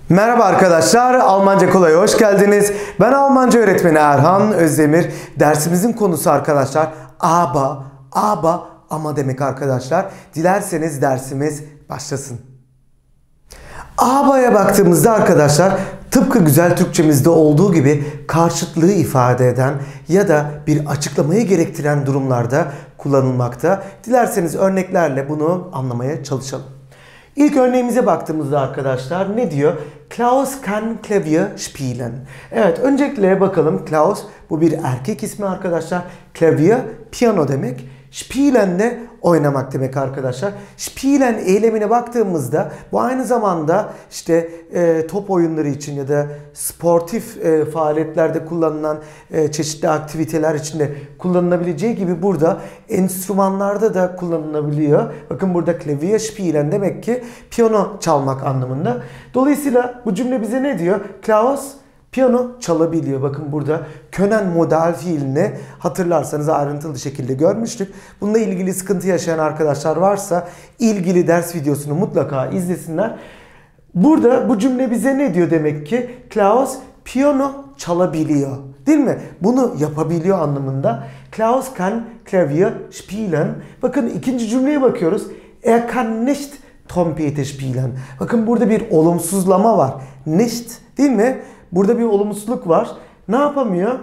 Merhaba arkadaşlar, Almanca Kolay'a hoş geldiniz. Ben Almanca öğretmeni Erhan Özdemir. Dersimizin konusu arkadaşlar aber, ama demek arkadaşlar. Dilerseniz dersimiz başlasın. Aber'ya baktığımızda arkadaşlar tıpkı güzel Türkçemizde olduğu gibi karşıtlığı ifade eden ya da bir açıklamayı gerektiren durumlarda kullanılmakta. Dilerseniz örneklerle bunu anlamaya çalışalım. İlk örneğimize baktığımızda arkadaşlar ne diyor? Klaus kann Klavier spielen. Evet, öncelikle bakalım. Klaus bu bir erkek ismi arkadaşlar. Klavier piyano demek. Spielen de oynamak demek arkadaşlar. Spielen eylemine baktığımızda bu aynı zamanda işte top oyunları için ya da sportif faaliyetlerde kullanılan çeşitli aktiviteler için de kullanılabileceği gibi burada enstrümanlarda da kullanılabiliyor. Bakın burada Klavier spielen demek ki piyano çalmak anlamında. Dolayısıyla bu cümle bize ne diyor? Klaus piyano çalabiliyor. Bakın burada können modal fiilini hatırlarsanız ayrıntılı şekilde görmüştük. Bununla ilgili sıkıntı yaşayan arkadaşlar varsa ilgili ders videosunu mutlaka izlesinler. Burada bu cümle bize ne diyor demek ki? Klaus piyano çalabiliyor. Değil mi? Bunu yapabiliyor anlamında. Klaus kann Klavier spielen. Bakın ikinci cümleye bakıyoruz. Er kann nicht Trompete spielen. Bakın burada bir olumsuzlama var. Nicht, değil mi? Burada bir olumsuzluk var. Ne yapamıyor?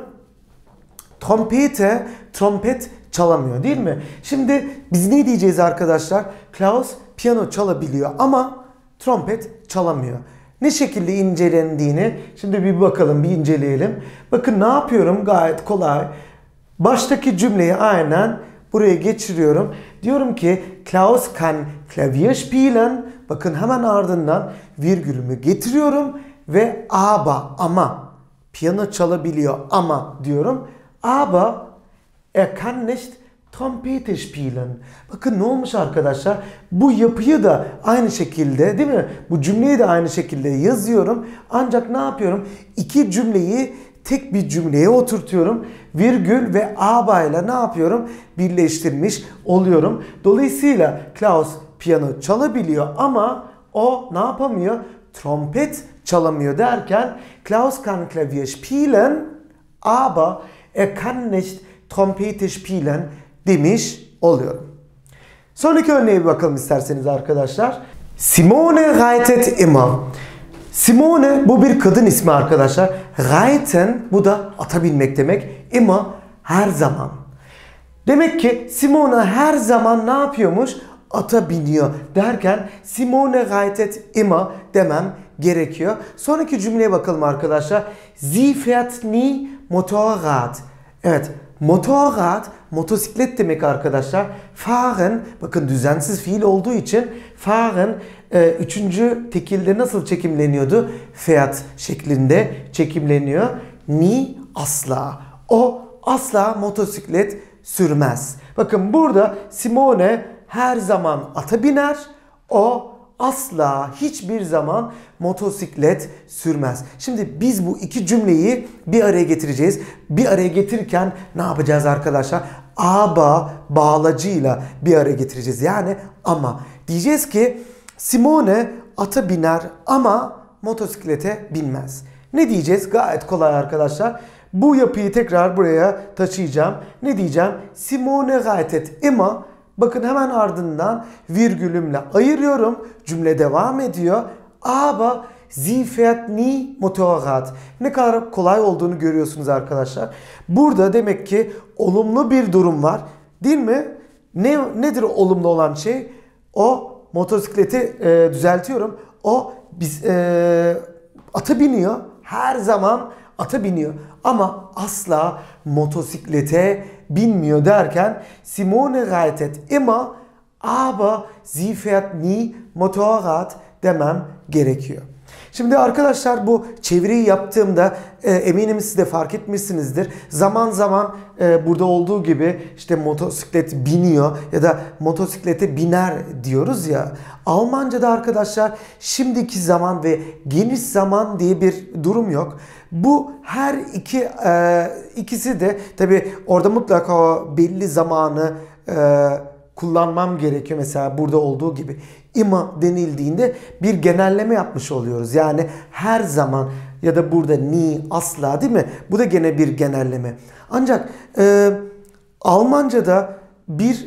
Trompet çalamıyor, değil mi? Şimdi biz ne diyeceğiz arkadaşlar? Klaus piyano çalabiliyor ama trompet çalamıyor. Ne şekilde incelendiğini şimdi bir bakalım, bir inceleyelim. Bakın ne yapıyorum? Gayet kolay. Baştaki cümleyi aynen buraya geçiriyorum. Diyorum ki Klaus kann Klavier spielen. Bakın hemen ardından virgülümü getiriyorum. Ve ama piyano çalabiliyor ama diyorum. Aber er kann nicht Trompete spielen. Bakın ne olmuş arkadaşlar? Bu yapıyı da aynı şekilde, değil mi? Bu cümleyi de aynı şekilde yazıyorum. Ancak ne yapıyorum? İki cümleyi tek bir cümleye oturtuyorum. Virgül ve aber ile ne yapıyorum? Birleştirmiş oluyorum. Dolayısıyla Klaus piyano çalabiliyor ama o ne yapamıyor? Trompet çalamıyor derken Klaus kann Klavier spielen, aber er kann nicht Trompete spielen demiş oluyorum. Sonraki örneğe bir bakalım isterseniz arkadaşlar. Simone reitet immer. Simone bu bir kadın ismi arkadaşlar. Reiten bu da ata binmek demek. Immer her zaman. Demek ki Simone her zaman ne yapıyormuş? Ata biniyor derken Simone reitet immer demem gerekiyor. Sonraki cümleye bakalım arkadaşlar. Sie fährt nie Motorrad. Evet, Motorrad motosiklet demek arkadaşlar. Fahren, bakın düzensiz fiil olduğu için fahren üçüncü tekilde nasıl çekimleniyordu? Fährt şeklinde çekimleniyor. Nie asla. O asla motosiklet sürmez. Bakın burada Simone her zaman ata biner. O asla hiçbir zaman motosiklet sürmez. Şimdi biz bu iki cümleyi bir araya getireceğiz. Bir araya getirirken ne yapacağız arkadaşlar? Aber bağlacıyla bir araya getireceğiz. Yani ama. Diyeceğiz ki Simone ata biner ama motosiklete binmez. Ne diyeceğiz? Gayet kolay arkadaşlar. Bu yapıyı tekrar buraya taşıyacağım. Ne diyeceğim? Simone reitet immer. Bakın hemen ardından virgülümle ayırıyorum. Cümle devam ediyor. Aber sie fährt nie Motorrad. Ne kadar kolay olduğunu görüyorsunuz arkadaşlar. Burada demek ki olumlu bir durum var. Değil mi? Nedir olumlu olan şey? O motosikleti düzeltiyorum. O ata biniyor. Her zaman ata biniyor. Ama asla motosiklete binmiyor derken Simone reitet immer, aber sie fährt nie Motorrad demem gerekiyor. Şimdi arkadaşlar bu çeviriyi yaptığımda eminim siz de fark etmişsinizdir. Zaman zaman burada olduğu gibi işte motosiklet biniyor ya da motosiklete biner diyoruz ya. Almanca'da arkadaşlar şimdiki zaman ve geniş zaman diye bir durum yok. Bu her ikisi de tabi orada mutlaka belli zamanı kullanmam gerekiyor. Mesela burada olduğu gibi immer denildiğinde bir genelleme yapmış oluyoruz. Yani her zaman ya da burada nie, asla, değil mi? Bu da gene bir genelleme. Ancak Almanca'da bir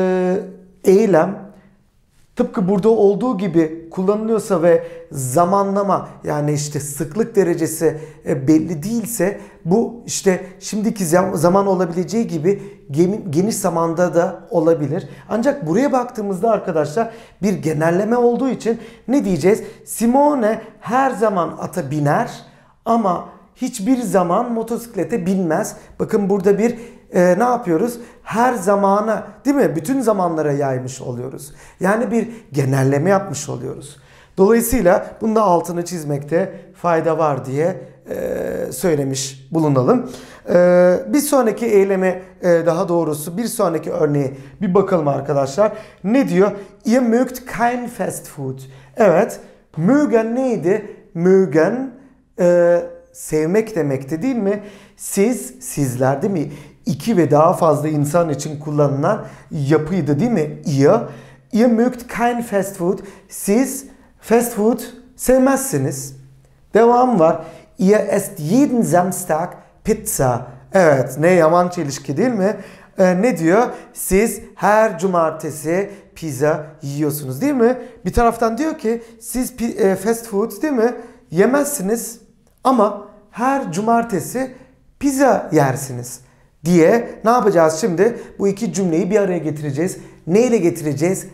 eylem tıpkı burada olduğu gibi kullanılıyorsa ve zamanlama, yani işte sıklık derecesi belli değilse, bu işte şimdiki zaman olabileceği gibi geniş zamanda da olabilir. Ancak buraya baktığımızda arkadaşlar bir genelleme olduğu için ne diyeceğiz? Simone her zaman ata biner ama hiçbir zaman motosiklete binmez. Bakın burada bir ne yapıyoruz? Her zamana, değil mi? Bütün zamanlara yaymış oluyoruz. Yani bir genelleme yapmış oluyoruz. Dolayısıyla bunda altını çizmekte fayda var diye söylemiş bulunalım. Bir sonraki eyleme, daha doğrusu bir sonraki örneğe bir bakalım arkadaşlar. Ne diyor? Ihr mögt kein Fastfood. Evet. Mögen neydi? Mögen sevmek demekti, değil mi? Sizler, değil mi? İki ve daha fazla insan için kullanılan yapıydı, değil mi? Ihr mögt kein Fastfood. Siz fast food sevmezsiniz. Devam var. Ihr esst jeden Samstag Pizza. Evet, ne yaman çelişki, değil mi? Ne diyor? Siz her cumartesi pizza yiyorsunuz, değil mi? Bir taraftan diyor ki siz fast food, değil mi, yemezsiniz ama her cumartesi pizza yersiniz diye ne yapacağız şimdi? Bu iki cümleyi bir araya getireceğiz. Neyle getireceğiz?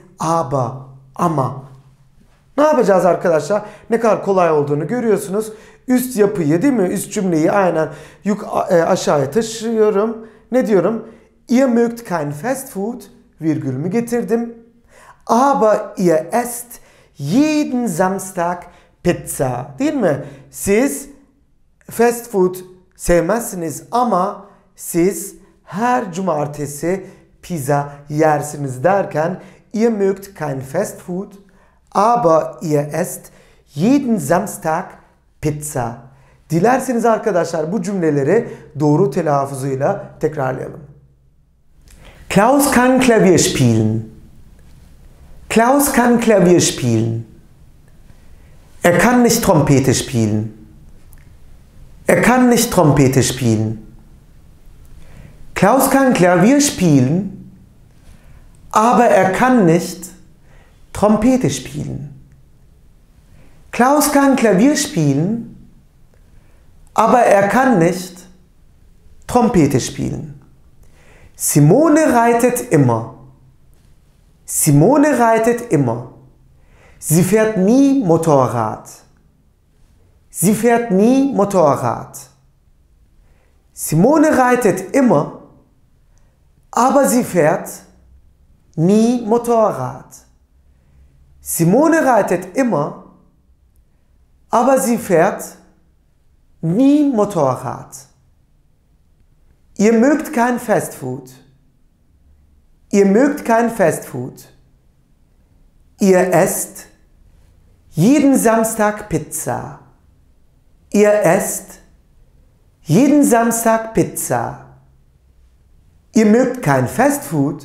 Ama. Ne yapacağız arkadaşlar? Ne kadar kolay olduğunu görüyorsunuz. Üst yapıyı, değil mi? Üst cümleyi aynen aşağıya taşıyorum. Ne diyorum? Ihr mögt kein Fastfood, virgülümü getirdim. Aber ihr esst jeden Samstag Pizza. Değil mi? Siz fast food sevmezsiniz ama siz her cumartesi pizza yersiniz derken ihr mögt kein Fast Food, aber ihr esst jeden Samstag Pizza. Dilerseniz arkadaşlar bu cümleleri doğru telaffuzuyla tekrarlayalım. Klaus kann Klavier spielen. Klaus kann Klavier spielen. Er kann nicht Trompete spielen. Er kann nicht Trompete spielen. Klaus kann Klavier spielen, aber er kann nicht Trompete spielen. Klaus kann Klavier spielen, aber er kann nicht Trompete spielen. Simone reitet immer. Simone reitet immer. Sie fährt nie Motorrad. Sie fährt nie Motorrad. Simone reitet immer, aber sie fährt nie Motorrad. Simone reitet immer, aber sie fährt nie Motorrad. Ihr mögt kein Fastfood. Ihr mögt kein Fastfood. Ihr esst jeden Samstag Pizza. Ihr esst jeden Samstag Pizza. Ihr mögt kein Fastfood,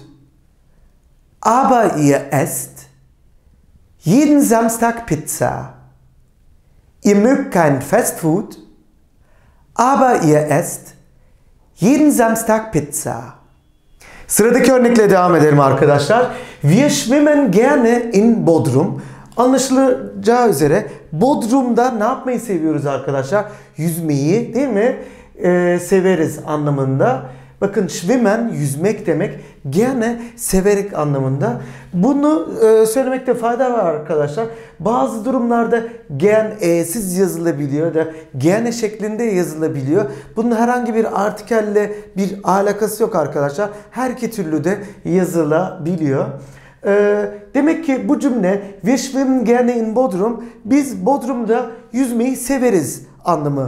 aber ihr esst jeden Samstag Pizza. Ihr mögt kein Fastfood, aber ihr esst jeden Samstag Pizza. Sıradaki örnekle devam edelim arkadaşlar. Wir schwimmen gerne in Bodrum. Anlaşılacağı üzere Bodrum'da ne yapmayı seviyoruz arkadaşlar? Yüzmeyi, değil mi? Severiz anlamında. Bakın schwimmen yüzmek demek, gerne severek anlamında. Bunu söylemekte fayda var arkadaşlar. Bazı durumlarda gern e'siz yazılabiliyor da gerne şeklinde yazılabiliyor. Bunun herhangi bir artikelle bir alakası yok arkadaşlar. Her iki türlü de yazılabiliyor. Demek ki bu cümle wir schwimmen gerne in Bodrum, biz Bodrum'da yüzmeyi severiz anlamı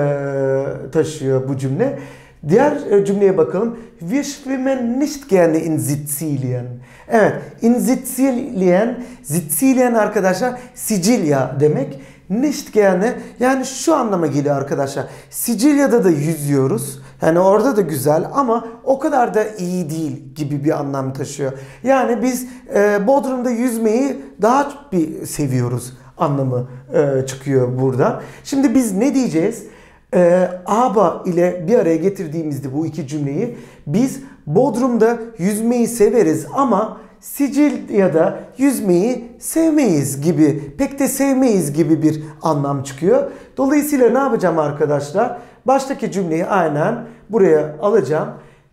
taşıyor bu cümle. Diğer cümleye bakalım. Wir schwimmen nicht gerne in Sizilien. Evet, in Sizilien, Sizilien arkadaşlar Sicilya demek. Nicht gerne yani şu anlama geliyor arkadaşlar. Sicilya'da da yüzüyoruz. Yani orada da güzel ama o kadar da iyi değil gibi bir anlam taşıyor. Yani biz Bodrum'da yüzmeyi daha bir seviyoruz anlamı çıkıyor buradan. Şimdi biz ne diyeceğiz? Aber ile bir araya getirdiğimizde bu iki cümleyi biz Bodrum'da yüzmeyi severiz ama Sicilya'da yüzmeyi sevmeyiz gibi, pek de sevmeyiz gibi bir anlam çıkıyor. Dolayısıyla ne yapacağım arkadaşlar? Baştaki cümleyi aynen buraya alacağım.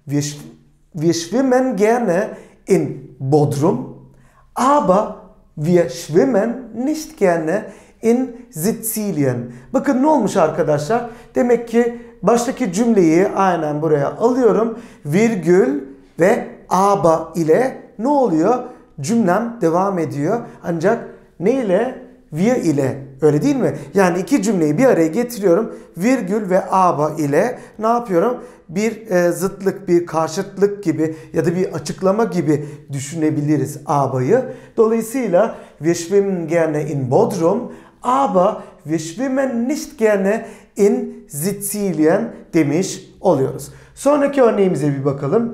Wir schwimmen gerne in Bodrum, aber wir schwimmen nicht gerne in Sizilien. Bakın ne olmuş arkadaşlar? Demek ki baştaki cümleyi aynen buraya alıyorum. Virgül ve aber ile ne oluyor? Cümlem devam ediyor. Ancak ne ile? Wir ile. Öyle değil mi? Yani iki cümleyi bir araya getiriyorum. Virgül ve aber ile ne yapıyorum? Bir zıtlık, bir karşıtlık gibi ya da bir açıklama gibi düşünebiliriz aber'ı. Dolayısıyla wir schwimmen gerne in Bodrum, aber wir schwimmen nicht gerne in Sizilien demiş oluyoruz. Sonraki örneğimize bir bakalım.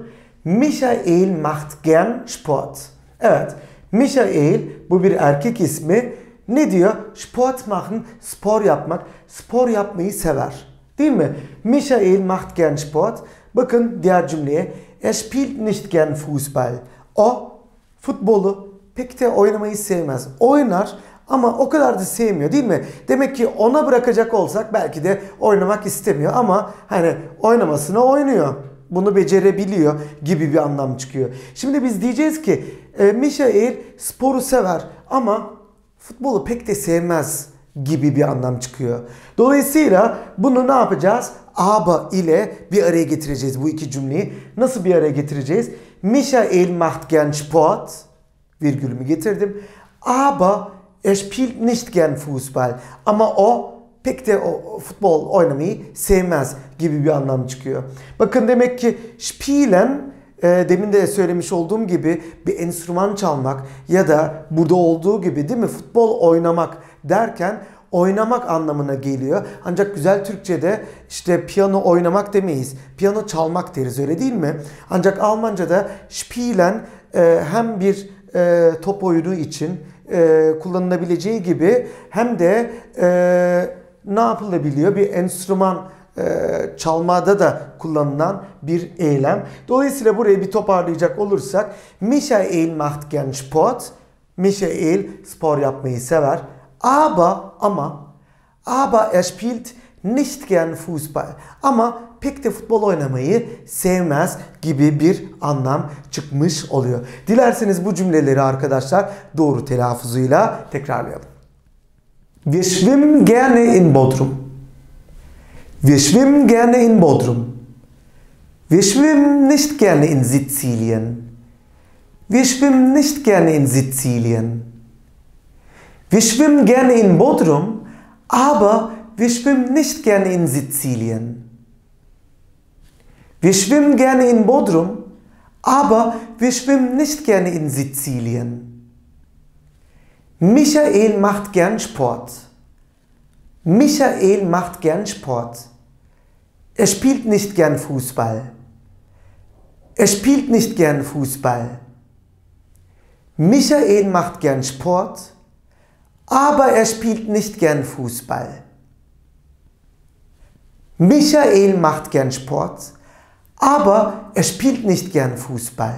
Michael macht gern Sport. Evet, Michael bu bir erkek ismi. Ne diyor? Sport machen, spor yapmak, spor yapmayı sever. Değil mi? Michael macht gern Sport. Bakın diğer cümleye. Er spielt nicht gern Fußball. O futbolu pek de oynamayı sevmez. Oynar ama o kadar da sevmiyor değil mi? Demek ki ona bırakacak olsak belki de oynamak istemiyor ama hani oynamasını oynuyor. Bunu becerebiliyor gibi bir anlam çıkıyor. Şimdi biz diyeceğiz ki Michael sporu sever ama futbolu pek de sevmez gibi bir anlam çıkıyor. Dolayısıyla bunu ne yapacağız? Aber ile bir araya getireceğiz bu iki cümleyi. Nasıl bir araya getireceğiz? Michael macht gern Sport. Virgülümü getirdim. Aber er spielt nicht gern Fußball. Ama o pek de o futbol oynamayı sevmez gibi bir anlam çıkıyor. Bakın demek ki spielen demin de söylemiş olduğum gibi bir enstrüman çalmak ya da burada olduğu gibi değil mi futbol oynamak derken oynamak anlamına geliyor. Ancak güzel Türkçe'de işte piyano oynamak demeyiz. Piyano çalmak deriz öyle değil mi? Ancak Almanca'da spielen hem bir top oyunu için kullanılabileceği gibi hem de ne yapılabiliyor? Bir enstrüman çalmada da kullanılan bir eylem. Dolayısıyla burayı bir toparlayacak olursak Michael macht gern Sport. Michael spor yapmayı sever. Aber er spielt nicht gern Fußball. Ama pek de futbol oynamayı sevmez gibi bir anlam çıkmış oluyor. Dilerseniz bu cümleleri arkadaşlar doğru telaffuzuyla tekrarlayalım. Wir schwimmen gerne in Bodrum. Wir schwimmen gerne in Bodrum. Wir schwimmen nicht gerne in Sizilien. Wir schwimmen nicht gerne in Sizilien. Wir schwimmen gerne in Bodrum, aber wir schwimmen nicht gerne in Sizilien. Wir schwimmen gerne in Bodrum, aber wir schwimmen nicht gerne in Sizilien. Michael macht gern Sport. Michael macht gern Sport. Er spielt nicht gern Fußball. Er spielt nicht gern Fußball. Michael macht gern Sport, aber er spielt nicht gern Fußball. Michael macht gern Sport, aber er spielt nicht gern Fußball.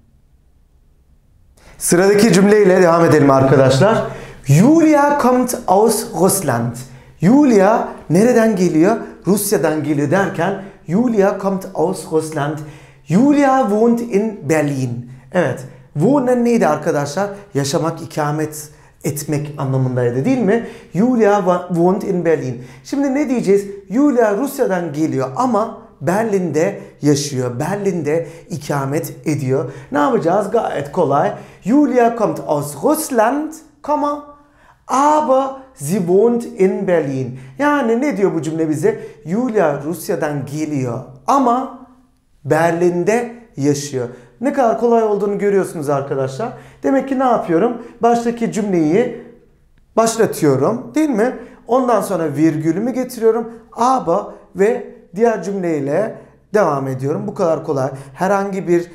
Sıradaki cümleyle devam edelim arkadaşlar. Julia kommt aus Russland. Julia nereden geliyor? Rusya'dan geliyor derken Julia kommt aus Russland. Julia wohnt in Berlin. Evet. Wohnen neydi arkadaşlar? Yaşamak, ikamet etmek anlamındaydı değil mi? Julia wohnt in Berlin. Şimdi ne diyeceğiz? Julia Rusya'dan geliyor ama Berlin'de yaşıyor. Berlin'de ikamet ediyor. Ne yapacağız? Gayet kolay. Julia kommt aus Russland, aber sie wohnt in Berlin. Yani ne diyor bu cümle bize? Julia Rusya'dan geliyor ama Berlin'de yaşıyor. Ne kadar kolay olduğunu görüyorsunuz arkadaşlar. Demek ki ne yapıyorum? Baştaki cümleyi başlatıyorum değil mi? Ondan sonra virgülümü getiriyorum. Aber ve diğer cümleyle devam ediyorum. Bu kadar kolay. Herhangi bir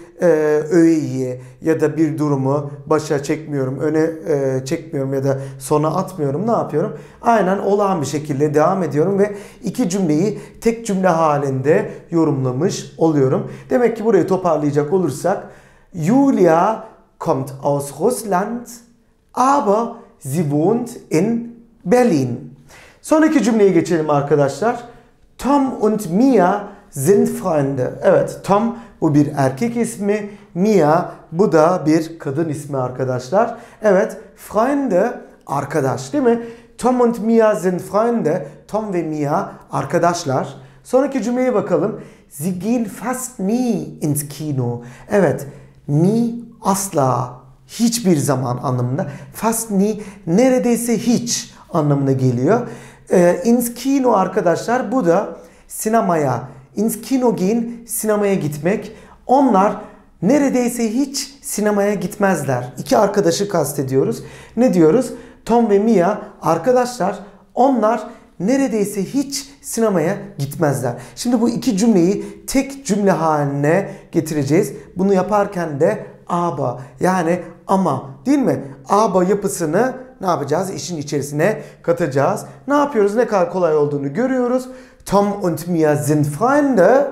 öğeyi ya da bir durumu başa çekmiyorum, öne çekmiyorum ya da sona atmıyorum. Ne yapıyorum? Aynen olağan bir şekilde devam ediyorum ve iki cümleyi tek cümle halinde yorumlamış oluyorum. Demek ki burayı toparlayacak olursak Julia kommt aus Russland, aber sie wohnt in Berlin. Sonraki cümleye geçelim arkadaşlar. Tom und Mia sind Freunde. Evet, Tom bu bir erkek ismi. Mia bu da bir kadın ismi arkadaşlar. Evet, Freunde arkadaş değil mi? Tom und Mia sind Freunde. Tom ve Mia arkadaşlar. Sonraki cümleye bakalım. Sie gehen fast nie ins Kino. Evet, nie asla, hiçbir zaman anlamında. Fast nie neredeyse hiç anlamına geliyor. Ins Kino arkadaşlar bu da sinemaya. Ins Kino gehen, sinemaya gitmek. Onlar neredeyse hiç sinemaya gitmezler. İki arkadaşı kastediyoruz. Ne diyoruz? Tom ve Mia arkadaşlar, onlar neredeyse hiç sinemaya gitmezler. Şimdi bu iki cümleyi tek cümle haline getireceğiz. Bunu yaparken de aber yani ama değil mi? Aber yapısını ne yapacağız? İşin içerisine katacağız. Ne yapıyoruz? Ne kadar kolay olduğunu görüyoruz. Tom und Mia sind Freunde,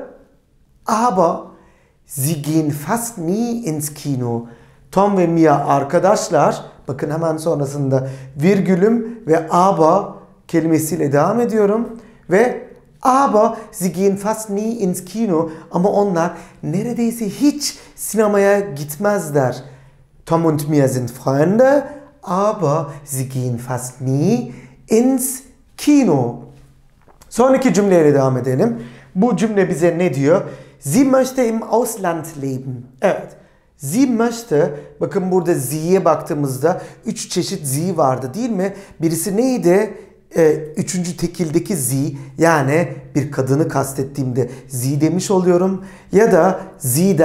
aber sie gehen fast nie ins Kino. Tom ve Mia arkadaşlar. Bakın hemen sonrasında virgülüm ve aber kelimesiyle devam ediyorum. Ve aber sie gehen fast nie ins Kino. Ama onlar neredeyse hiç sinemaya gitmezler. Tom und Mia sind Freunde, aber sie gehen fast nie ins Kino. Sonraki cümleyle devam edelim. Bu cümle bize ne diyor? Sie möchte im Ausland leben. Evet. Sie möchte, bakın burada sie'ye baktığımızda 3 çeşit sie vardı değil mi? Birisi neydi? Üçüncü tekildeki sie, yani bir kadını kastettiğimde sie demiş oluyorum. Ya da sie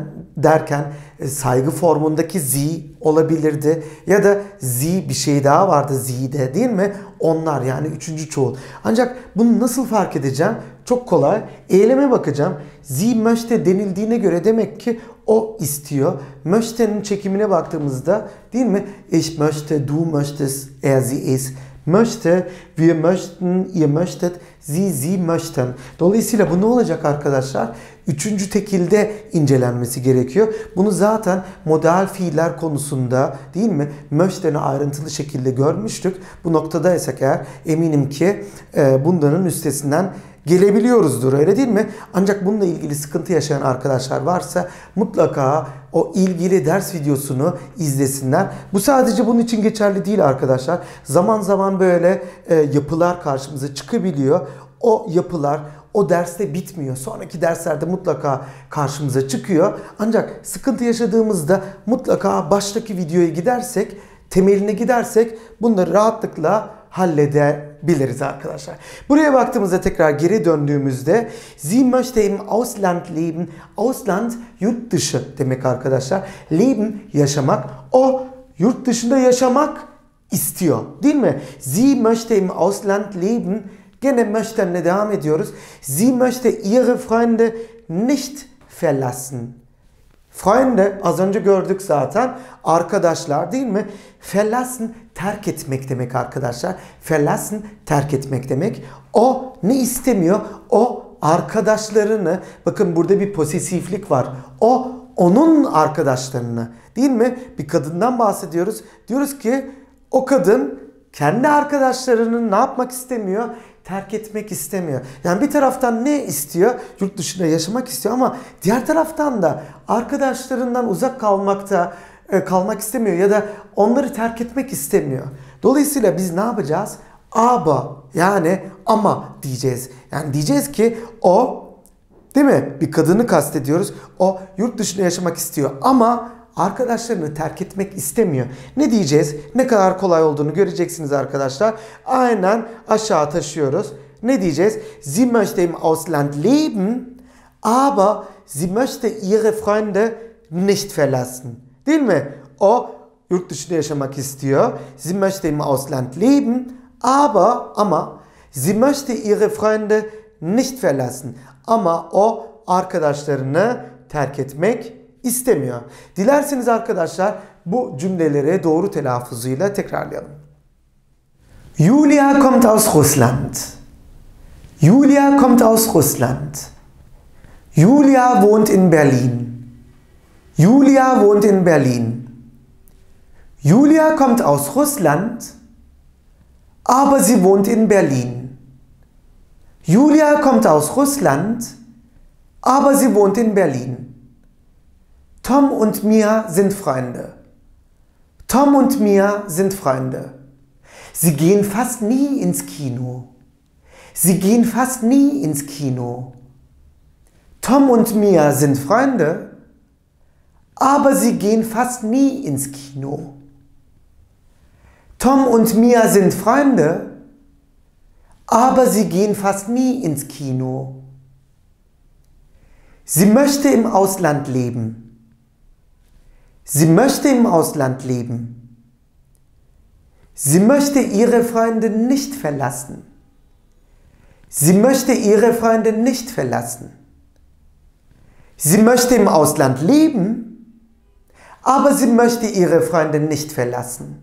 derken saygı formundaki sie olabilirdi. Ya da sie bir şey daha vardı sie'de değil mi? Onlar yani üçüncü çoğul. Ancak bunu nasıl fark edeceğim? Çok kolay. Eyleme bakacağım. Sie möchte denildiğine göre demek ki o istiyor. Möchte'nin çekimine baktığımızda değil mi? Ich möchte, du möchtest, er, sie ist. Möchte, wir möchten, ihr möchtet, sie möchten. Dolayısıyla bu ne olacak arkadaşlar? Üçüncü tekilde incelenmesi gerekiyor. Bunu zaten modal fiiller konusunda değil mi? Möchte'ni ayrıntılı şekilde görmüştük. Bu noktadaysak eğer eminim ki bunların üstesinden gelebiliyoruzdur, öyle değil mi? Ancak bununla ilgili sıkıntı yaşayan arkadaşlar varsa mutlaka o ilgili ders videosunu izlesinler. Bu sadece bunun için geçerli değil arkadaşlar. Zaman zaman böyle yapılar karşımıza çıkabiliyor. O yapılar o derste bitmiyor. Sonraki derslerde mutlaka karşımıza çıkıyor. Ancak sıkıntı yaşadığımızda mutlaka baştaki videoya gidersek, temeline gidersek bunları rahatlıkla halledebiliriz arkadaşlar. Buraya baktığımızda tekrar geri döndüğümüzde Sie möchte im Ausland leben. Ausland yurt dışı demek arkadaşlar. Leben yaşamak. O yurt dışında yaşamak istiyor. Değil mi? Sie möchte im Ausland leben. Gene möchten'le devam ediyoruz. Sie möchte ihre Freunde nicht verlassen. Freunde az önce gördük zaten. Arkadaşlar değil mi? Verlassen terk etmek demek arkadaşlar. Verlassen terk etmek demek. O ne istemiyor? O arkadaşlarını, bakın burada bir posesiflik var. O onun arkadaşlarını değil mi? Bir kadından bahsediyoruz. Diyoruz ki o kadın kendi arkadaşlarını ne yapmak istemiyor? Terk etmek istemiyor. Yani bir taraftan ne istiyor? Yurt dışında yaşamak istiyor ama diğer taraftan da arkadaşlarından uzak kalmak istemiyor ya da onları terk etmek istemiyor. Dolayısıyla biz ne yapacağız? Aber yani ama diyeceğiz. Yani diyeceğiz ki o, değil mi? Bir kadını kastediyoruz. O yurt dışında yaşamak istiyor ama arkadaşlarını terk etmek istemiyor. Ne diyeceğiz? Ne kadar kolay olduğunu göreceksiniz arkadaşlar. Aynen aşağı taşıyoruz. Ne diyeceğiz? Sie möchte im Ausland leben, aber sie möchte ihre Freunde nicht verlassen. Değil mi? O yurt dışında yaşamak istiyor. Sie möchte im Ausland leben, ama sie möchte ihre Freunde nicht verlassen. Ama o arkadaşlarını terk etmek istemiyor. Dilerseniz arkadaşlar bu cümleleri doğru telaffuzuyla tekrarlayalım. Julia kommt aus Russland. Julia kommt aus Russland. Julia wohnt in Berlin. Julia wohnt in Berlin. Julia kommt aus Russland, aber sie wohnt in Berlin. Julia kommt aus Russland, aber sie wohnt in Berlin. Tom und Mia sind Freunde. Tom und Mia sind Freunde. Sie gehen fast nie ins Kino. Sie gehen fast nie ins Kino. Tom und Mia sind Freunde, aber sie gehen fast nie ins Kino. Tom und Mia sind Freunde, aber sie gehen fast nie ins Kino. Sie möchte im Ausland leben. Sie möchte im Ausland leben. Sie möchte ihre Freunde nicht verlassen. Sie möchte ihre Freunde nicht verlassen. Sie möchte im Ausland leben, aber sie möchte ihre Freunde nicht verlassen.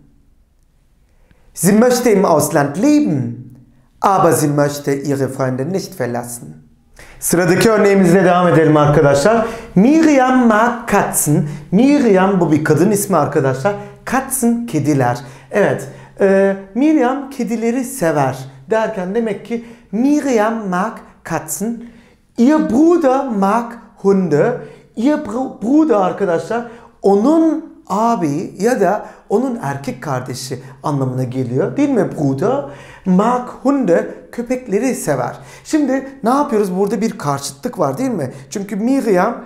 Sie möchte im Ausland leben, aber sie möchte ihre Freunde nicht verlassen. Sıradaki örneğimizle devam edelim arkadaşlar. Miriam mag Katzen. Miriam bu bir kadın ismi arkadaşlar. Katzen kediler. Evet. Miriam kedileri sever. Derken demek ki Miriam mag Katzen. Ihr Bruder mag Hunde. Ihr Bruder arkadaşlar onun abi ya da onun erkek kardeşi anlamına geliyor. Değil mi Bruder? Mag Hunde köpekleri sever. Şimdi ne yapıyoruz? Burada bir karşıtlık var değil mi? Çünkü Miriam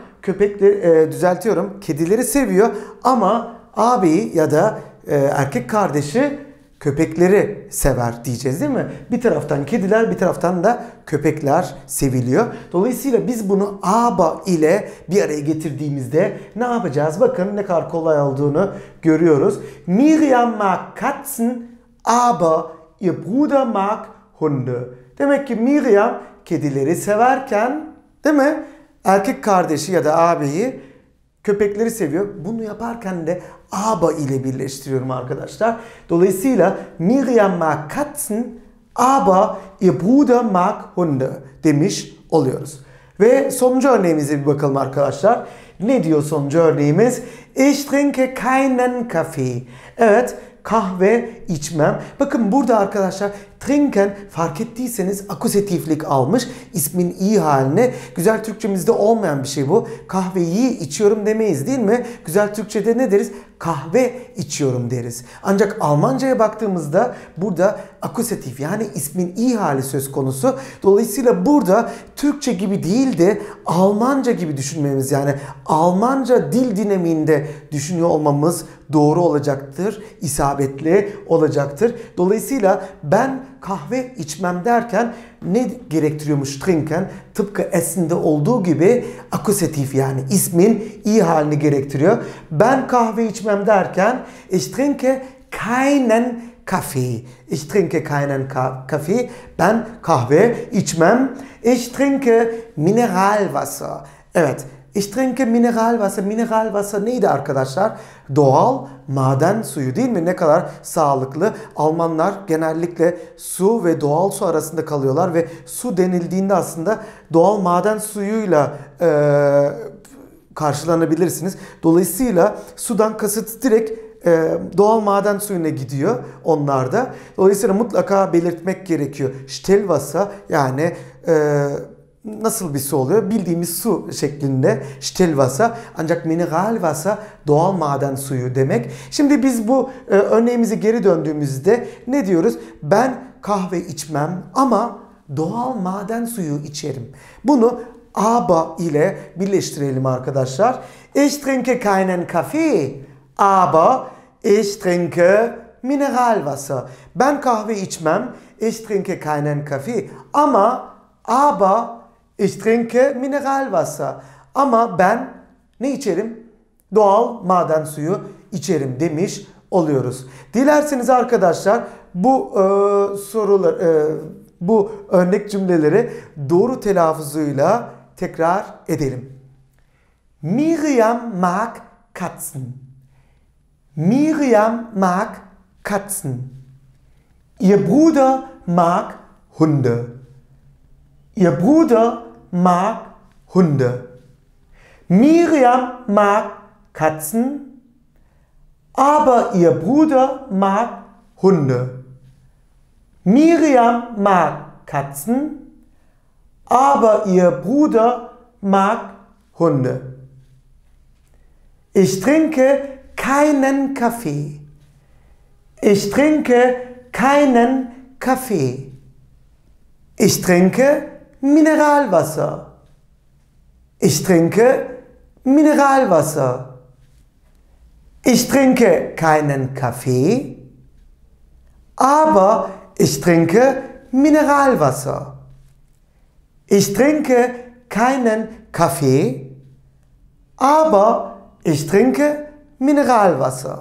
kedileri seviyor ama abi ya da erkek kardeşi köpekleri sever diyeceğiz değil mi? Bir taraftan kediler, bir taraftan da köpekler seviliyor. Dolayısıyla biz bunu aber ile bir araya getirdiğimizde ne yapacağız? Bakın ne kadar kolay olduğunu görüyoruz. Miriam mag Katzen, aber ihr Bruder mag Hunde. Demek ki Miriam kedileri severken, değil mi? Erkek kardeşi ya da abiyi köpekleri seviyor. Bunu yaparken de aber ile birleştiriyorum arkadaşlar. Dolayısıyla Miriam mag Katzen, aber ihr Bruder mag Hunde demiş oluyoruz. Ve sonuncu örneğimize bir bakalım arkadaşlar. Ne diyor sonuncu örneğimiz? Ich trinke keinen Kaffee. Evet, kahve içmem. Bakın burada arkadaşlar trinken fark ettiyseniz akusatiflik almış ismin i haline. Güzel Türkçemizde olmayan bir şey bu. Kahveyi içiyorum demeyiz değil mi? Güzel Türkçede ne deriz? Kahve içiyorum deriz. Ancak Almanca'ya baktığımızda burada akusatif yani ismin i hali söz konusu. Dolayısıyla burada Türkçe gibi değil de Almanca gibi düşünmemiz yani Almanca dil dinamiğinde düşünüyor olmamız doğru olacaktır, isabetli olacaktır. Dolayısıyla ben kahve içmem derken ne gerektiriyormuş trinken? Tıpkı esinde olduğu gibi akusatif yani ismin i halini gerektiriyor. Ben kahve içmem derken ich trinke keinen Kaffee. Ich trinke keinen Kaffee. Ben kahve içmem. Ich trinke Mineralwasser. Evet. Ich trinke Mineralwasser. Mineralwasser neydi arkadaşlar? Doğal maden suyu değil mi? Ne kadar sağlıklı. Almanlar genellikle su ve doğal su arasında kalıyorlar ve su denildiğinde aslında doğal maden suyuyla karşılanabilirsiniz. Dolayısıyla sudan kasıt direkt doğal maden suyuna gidiyor onlarda. Dolayısıyla mutlaka belirtmek gerekiyor. Stellwasser yani nasıl bir su oluyor? Bildiğimiz su şeklinde Stellwasser. Ancak Mineralwasser doğal maden suyu demek. Şimdi biz bu örneğimize geri döndüğümüzde ne diyoruz? Ben kahve içmem ama doğal maden suyu içerim. Bunu aber ile birleştirelim arkadaşlar. Ich trinke keinen Kaffee, aber ich trinke Mineralwasser. Ben kahve içmem. Ich trinke keinen Kaffee. Aber ich trinke Mineralwasser. Ama ben ne içerim? Doğal maden suyu içerim demiş oluyoruz. Dilerseniz arkadaşlar bu bu örnek cümleleri doğru telaffuzuyla tekrar edelim. Miriam mag Katzen. Miriam mag Katzen. Ihr Bruder mag Hunde. Ihr Bruder mag Hunde. Miriam mag Katzen, aber ihr Bruder mag Hunde. Miriam mag Katzen, aber ihr Bruder mag Hunde. Ich trinke keinen Kaffee. Ich trinke keinen Kaffee. Ich trinke Mineralwasser. Ich trinke Mineralwasser. Ich trinke keinen Kaffee, aber ich trinke Mineralwasser. Ich trinke keinen Kaffee, aber ich trinke Mineralwasser.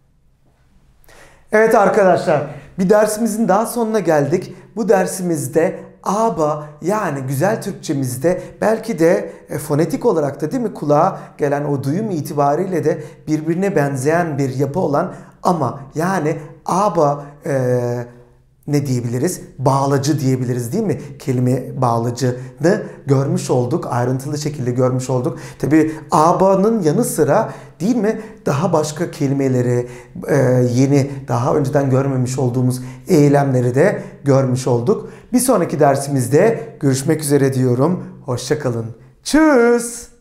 Evet arkadaşlar, bir dersimizin daha sonuna geldik. Bu dersimizde aber yani güzel Türkçemizde belki de fonetik olarak da değil mi kulağa gelen o duyum itibariyle de birbirine benzeyen bir yapı olan ama yani aber ne diyebiliriz? Bağlacı diyebiliriz değil mi? Kelime bağlacını görmüş olduk. Ayrıntılı şekilde görmüş olduk. Tabi aber'ın yanı sıra değil mi? Daha başka kelimeleri yeni daha önceden görmemiş olduğumuz eylemleri de görmüş olduk. Bir sonraki dersimizde görüşmek üzere diyorum. Hoşça kalın. Tschüss.